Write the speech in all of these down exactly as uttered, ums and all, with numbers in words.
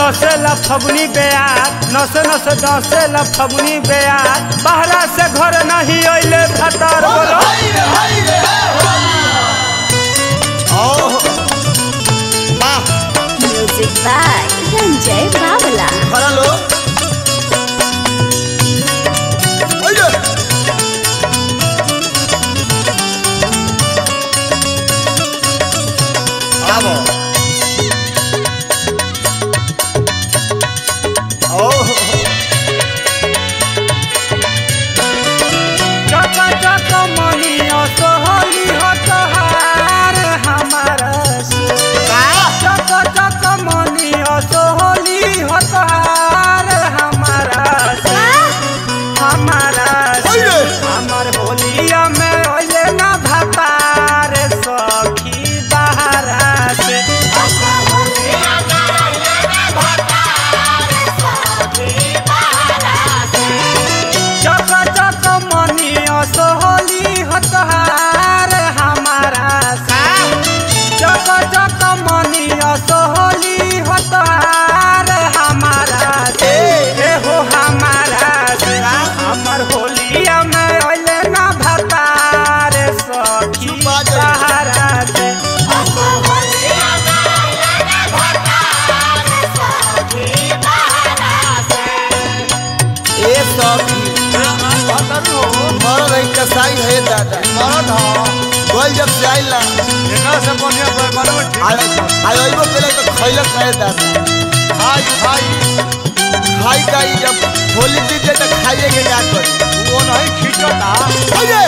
डसे ला फगुनी बेयार नसे नसे डसे ला फगुनी बेयार बाहरा से घर नहीं अइले भतार बोलो म्यूजिक बाय संजय बावला खड़ा लो आओ चका चका मनिया सोहली हो तोहार हमारा चका चका मनिया सोहली हो तोहार हमारा हमारा हमार होलिया में ओले ना भतार सखी बहारा से चका चका मनिया सोहली हो तोहार हमारा चका चका मनिया सोहली हो तोहार हमारा से हो हमारा से हमर होलिया में ओले ना भतार सखी बहारा से ए सखी मरद है कसाई है दादा मरद हो गोल जब से आइला एकरा से बढ़िया बर्गर में ठीक आयो आयो पहले तो खैलक है दादा खाई खाई खाई काई जब होली बीते तो खाइए के क्या करी वो नहीं खींचता ओए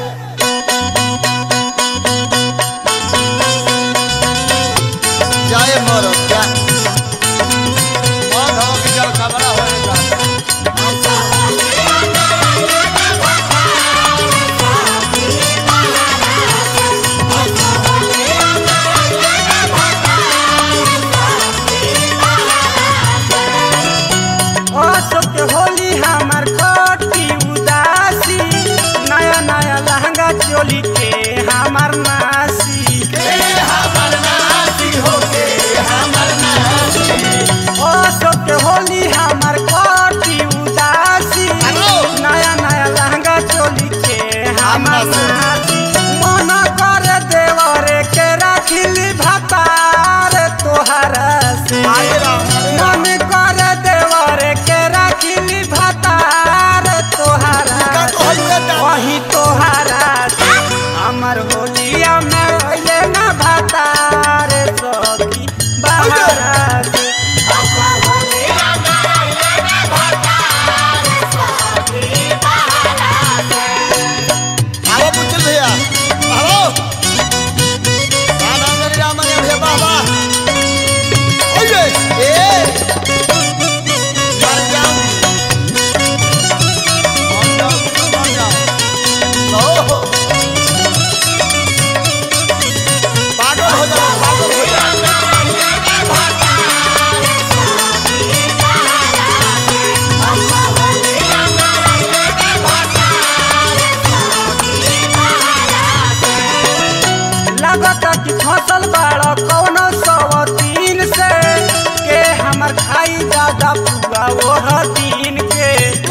जाए मरद क्या मन हो कि जल कमरा हो जाता अशोक होली हमार कटी उदासी नया नया लहंगा चोली के हमार नासी अशोक होली हमार कटी उदासी नया नया लहंगा चोली के हमार नासी मन कर देवरे के राखिली भतार तोहरा से मन कर देवरे के राखिली भतार तोहरा वही तोहरा से हमर होलिया में अइले ना भतार सखी बहारा से आओ पुचल भैया आओ राम राम राम भैया बाबा ओए ए मर जाओ मन जाओ मन जाओ ओ पागल हो जाओ पागल हो जाओ लगता कि फसल बाड़ा कौनो सवतीन से के हमर खाई ज्यादा पूरा ओह दिन के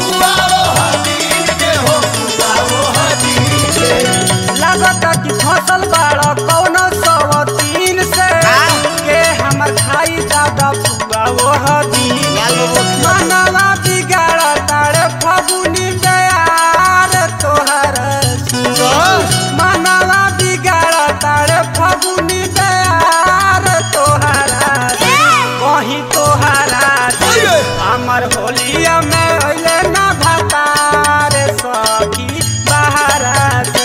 लगता कि फसल बाड़ा कौनो सवतीन से के हमर खाई ज्यादा पूरा ओह दिन मनवा बिगाड़ तारे फगुनी बेयार तोहर मनवा बिगाड़ तारे फगुनी बेयार तोहरा कहीं तोहरा हमर होलिया में अइले ना भतार सखी बहारा से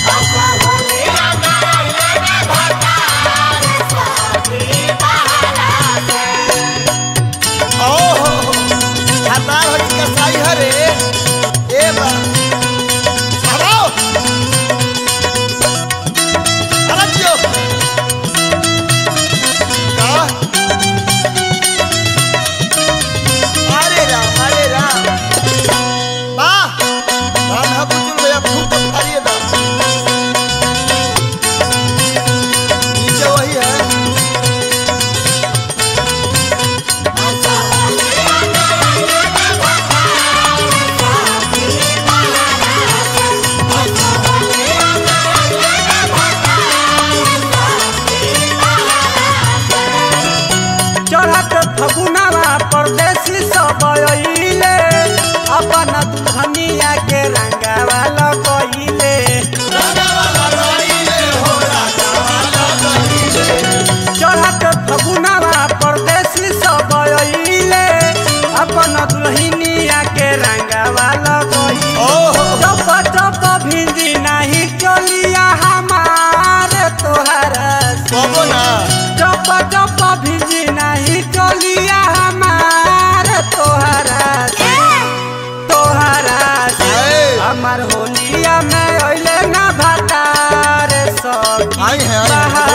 ओहो हतार हो कसाई हरे ए बा आओ अरे जियो का अरे राम अरे राम फगुनावा परदेसी सब अइले अपन दुल्हनिया के रंगावा लगइले चढ़त फगुनावा परदेसी सब अइले अपन दुल्हनिया के रंगावा लगइले चप चप भिंजी नहीं चलिया हमारे तोहरा बाबू ना चप चप भिंजी नहीं चलिया हमारे तोहरा तोहरा हमार होलिया में अइले ना भातार सखी आई है, आई है। बाहर